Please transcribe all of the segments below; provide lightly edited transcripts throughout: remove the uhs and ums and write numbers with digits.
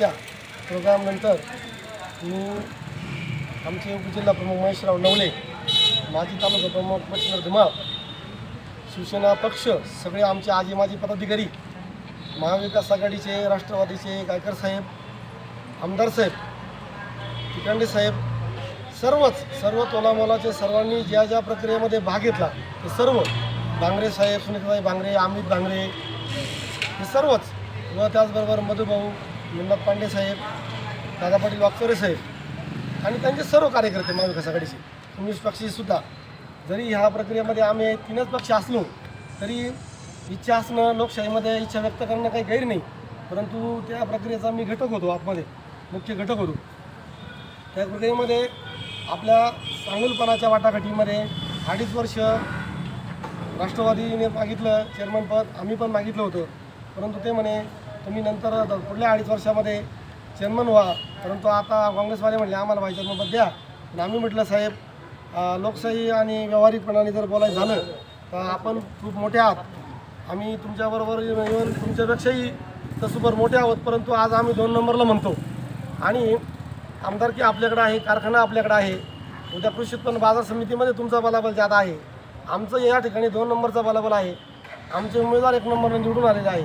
साहेबांच्या प्रोग्रामनंतर मी आमचे उपजिल्हा प्रमुख महेशराव नवले, माजी तालुका प्रमुख मच्छिंद्र धुमाळ, शिवसेना पक्ष, सगळे आमचे आजी माजी पदाधिकारी, महाविकास आघाडीचे, राष्ट्रवादीचे गायकर साहेब, आमदार साहेब, तिकांडे साहेब, सर्व तोलामोलाचे सर्वांनी ज्या ज्या प्रक्रियेमध्ये भाग घेतला ते सर्व, भांगरे साहेब, सुनीताई भांगरे, अमित भांगरे, हे सर्वच, व त्याचबरोबर मधुभाऊ, मिन्नत पांडे साहेब, दादा पाटील वाकचोरे साहेब आणि त्यांचे सर्व कार्यकर्ते महाविकास आघाडीचे, कम्युनिस्ट पक्षीसुद्धा. जरी ह्या प्रक्रियेमध्ये आम्ही 3च पक्ष असलो तरी इच्छा असणं, लोकशाहीमध्ये इच्छा व्यक्त करणं काही गैर नाही, परंतु त्या प्रक्रियेचा मी घटक होतो, आतमध्ये मुख्य घटक होतो. त्या प्रक्रियेमध्ये आपल्या चांगुलपणाच्या वाटाघाटीमध्ये 2.5 वर्ष राष्ट्रवादीने मागितलं चेअरमनपद, आम्ही पण मागितलं होतं, परंतु ते म्हणे तुम्ही नंतर पुढल्या 2.5 वर्षामध्ये चेअरमन व्हा. परंतु आता काँग्रेसवाले म्हणले आम्हाला व्हायचं चेअरमनपद द्या. पण आम्ही म्हटलं साहेब, लोकशाही आणि व्यावहारिकपणाने जर बोलायचं झालं तर आपण खूप मोठे आहात, आम्ही तुमच्याबरोबर येऊन तुमच्यापेक्षाही तर सुपर मोठे आहोत, परंतु आज आम्ही 2 नंबरला म्हणतो आणि आमदारकी आपल्याकडे आहे, कारखाना आपल्याकडे आहे, उद्या कृषी उत्पन्न बाजार समितीमध्ये तुमचा बलाबल जादा आहे, आमचं या ठिकाणी 2 नंबरचा बलाबल आहे, आमचे उमेदवार 1 नंबरला निवडून आलेले आहे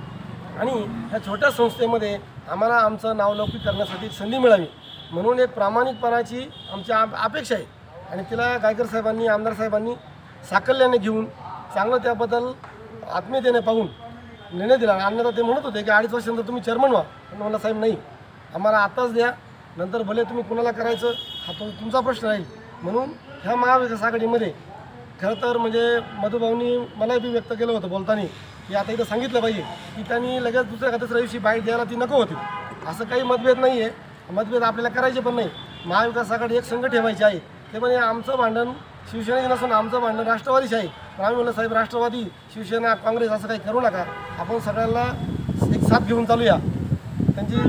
आणि ह्या छोट्या संस्थेमध्ये आम्हाला आमचं नावलौकिक करण्यासाठी एक संधी मिळावी म्हणून एक प्रामाणिकपणाची आमची अपेक्षा आहे आणि तिला गायकर साहेबांनी, आमदार साहेबांनी साकल्याने घेऊन चांगलं त्याबद्दल आत्मीयतेने पाहून निर्णय दिला. अन्यथा ते म्हणत होते की 2.5 वर्षानंतर तुम्ही चेअरमन व्हा, पण मला साहेब नाही, आम्हाला आताच द्या, नंतर भले तुम्ही कुणाला करायचं हा तो तुमचा प्रश्न राहील. म्हणून ह्या महाविकास आघाडीमध्ये खरं तर म्हणजे मधुभाऊंनी मलाही व्यक्त केलं होतं बोलताना की आता इथं सांगितलं पाहिजे की त्यांनी लगेच दुसऱ्या 3ऱ्या दिवशी बाईट द्यायला ती नको होती. असं काही मतभेद नाही आहे, मतभेद आपल्याला करायचे पण नाही. महाविकास आघाडी एक संघ ठेवायची आहे. ते म्हणजे आमचं भांडण शिवसेनेचे नसून आमचं भांडण राष्ट्रवादीचे आहे. पण आम्ही म्हणलं साहेब, राष्ट्रवादी, शिवसेना, काँग्रेस असं काही करू नका, आपण सगळ्यांना एक साथ घेऊन चालूया. त्यांची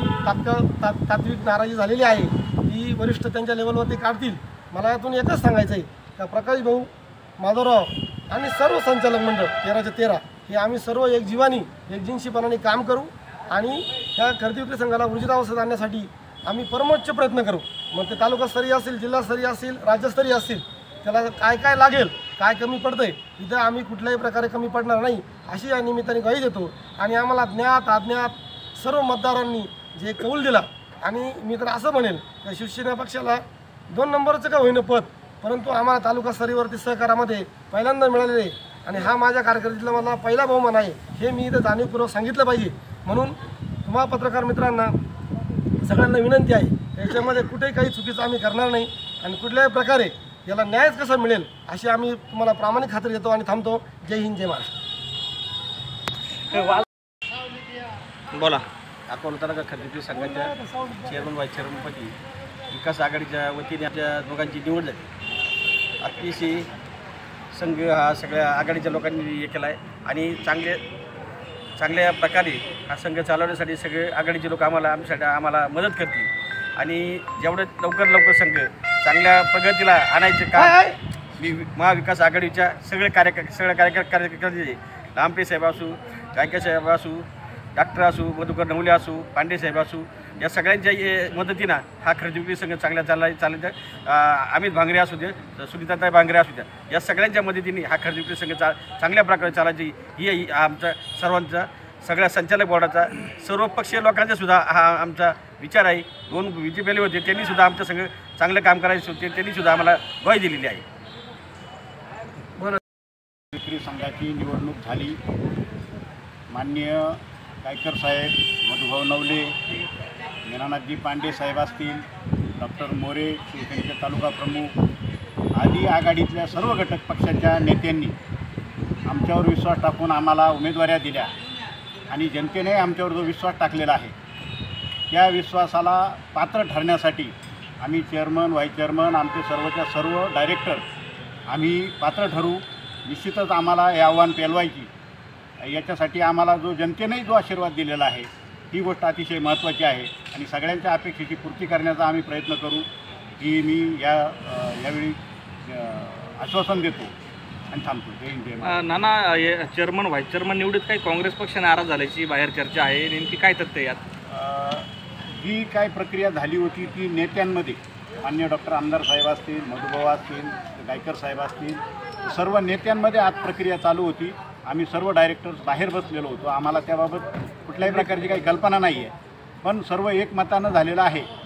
तात्विक नाराजी झालेली आहे, ती वरिष्ठ त्यांच्या लेवलवरती काढतील. मला यातून एकच सांगायचं आहे का प्रकाश भाऊ, माधवराव आणि सर्व संचालक मंडळ 13च्या 13 हे आम्ही सर्व एक जीवानी, एक जिन्सीपणाने काम करू आणि ह्या खरेदी विक्री संघाला ऊर्जितावस्थेत आणण्यासाठी आम्ही परमोच्च प्रयत्न करू. मग ते तालुकास्तरीय असेल, जिल्हास्तरीय असेल, राज्यस्तरीय असेल, त्याला काय लागेल, काय कमी पडतंय, इथं आम्ही कुठल्याही प्रकारे कमी पडणार नाही अशी या निमित्ताने ग्वाही देतो. आणि आम्हाला ज्ञात अज्ञात सर्व मतदारांनी जे कौल दिला आणि मी तर असं म्हणेल की शिवसेना पक्षाला 2 नंबरचं का होईना पद, परंतु आम्हाला तालुका स्तरीवरती सहकारामध्ये पहिल्यांदा मिळालेले आणि हा माझ्या कारकिर्दीतला मला पहिला बहुमान आहे हे मी इथं जाणीवपूर्वक सांगितलं पाहिजे. म्हणून तुम्हा पत्रकार मित्रांना सगळ्यांना विनंती आहे, याच्यामध्ये कुठेही काही चुकीचं आम्ही करणार नाही आणि कुठल्याही प्रकारे याला न्यायच कसा मिळेल अशी आम्ही तुम्हाला प्रामाणिक खात्री देतो आणि थांबतो. जय हिंद, जय महाराष्ट्र. बोला. अकोला तालुका खरेदी संघाच्या चेअरमन, व्हाईस चेअरमनपदी विकास आघाडीच्या वतीने आमच्या दोघांची निवड झाली. अतिशय संघ हा सगळ्या आघाडीच्या लोकांनी हे केला आहे आणि चांगल्या प्रकारे हा संघ चालवण्यासाठी सगळे आघाडीचे लोक आम्हाला मदत करतील आणि जेवढं लवकर संघ चांगल्या प्रगतीला आणायचे काम महाविकास आघाडीच्या सगळे कार्यकर्ते लांबे साहेब असू, गायकर साहेब असू, डॉक्टर असू, मधुकर नवले असू, पांडे साहेब असू, या सगळ्यांच्या मदतीनं हा खरेदी विक्री संघ चांगल्या चालत. अमित भांगरे असू दे, सुनीताताई भांगरे असू द्या, या सगळ्यांच्या मदतीने हा खरेदी विक्री संघ चांगल्या प्रकारे चालायची ही आमच्या सर्वांचा, सगळ्या संचालक बोर्डाचा, सर्व पक्षीय लोकांचा सुद्धा हा आमचा विचार आहे. 2 विजेपेले होते, त्यांनी सुद्धा आमच्या संघ चांगलं काम करायचे होते, त्यांनी सुद्धा आम्हाला ग्वाही दिलेली आहे. विक्री संघाची निवडणूक झाली. माननीय गायकर साहेब, मधुभाऊ नवले, मीनानाथजी पांडे साहेब असतील, डॉक्टर मोरे, शिवसेनेचे तालुका प्रमुख आदी आघाडीतल्या सर्व घटक पक्षाच्या नेत्यांनी आमच्यावर विश्वास टाकून आम्हाला उमेदवाऱ्या दिल्या आणि जनतेने आमच्यावर जो विश्वास टाकलेला आहे त्या विश्वासाला पात्र ठरण्यासाठी आम्ही चेअरमन, व्हाईस चेअरमन, आमचे सर्वच्या सर्व डायरेक्टर आम्ही पात्र ठरू. निश्चितच आम्हाला हे आव्हान पेलवायची, याच्यासाठी आम्हाला जनतेनेही जो आशीर्वाद दिलेला आहे ही गोष्ट अतिशय महत्त्वाची आहे आणि सगळ्यांच्या अपेक्षेची पूर्ती करण्याचा आम्ही प्रयत्न करू ही मी यावेळी आश्वासन देतो आणि थांबतो. जय हिंद, जय Maharashtra. Nana, chairman, vice chairman निवडीत काही काँग्रेस पक्ष नाराज झाल्याची बाहेर चर्चा आहे, नेमकी काय तथ्य यात? जी काय प्रक्रिया झाली होती ती नेत्यांमध्ये माननीय डॉक्टर आमदार साहेब असतील, मधुभाऊ असतील, गायकर साहेब असतील, सर्व नेत्यांमध्ये आज प्रक्रिया चालू होती. आम्ही सर्व डायरेक्टर्स बाहेर बसलेलो होतो. आम्हाला त्याबाबत कुठल्याही प्रकारची काही कल्पना नाही आहे, पण सर्व एकमतानं झालेलं आहे